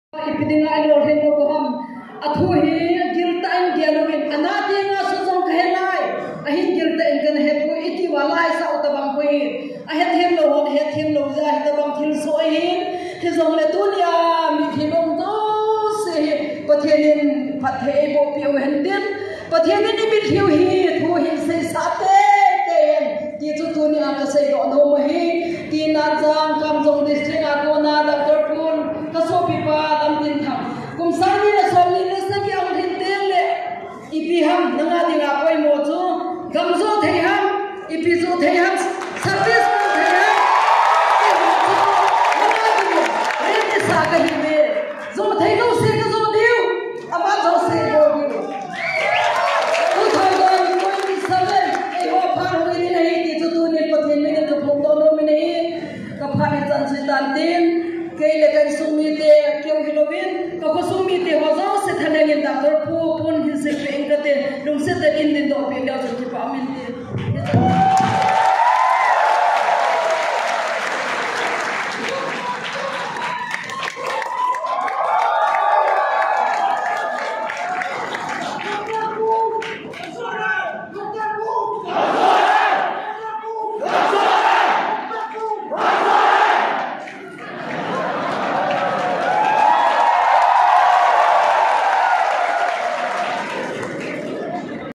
Ipidinga ilo hendo koham athu hi gilta in gialovin anati nga sujong khelai ahin gilta in kan hepu iti walai sa utabang koi ahet hem lo hon het hem lo za hitabang thil so hin thizong le tunia mi thilong do se pathenin pathe bo piu hendin pathenin ni mi thiu hi thu hin se sate ten ti chu tunia ka sei do no ma hi ti na jang kam jong district akona dr pun ka so pipa am tin tham kum sani la som ni na sa ki ang hin tel le ipi ham nanga dinga koi mo chu gam zo thei ham ipi zo thei ham service ko thei ham ke mo chu nanga dinga re ni sa ka hi me zo thei lo se ka zo diu ama zo se go diu tu thoi do koi ni sabe e ho phar hui ni nahi ti chu tu ni pathin me ka phom do no me nahi ka phari chan si tan tin kei le kan sumi te keu hilovin ka ko sumi te ho zo se thaneng in doctor pu pun hin se pe ingate lung se te in din do pe leo chu pa min te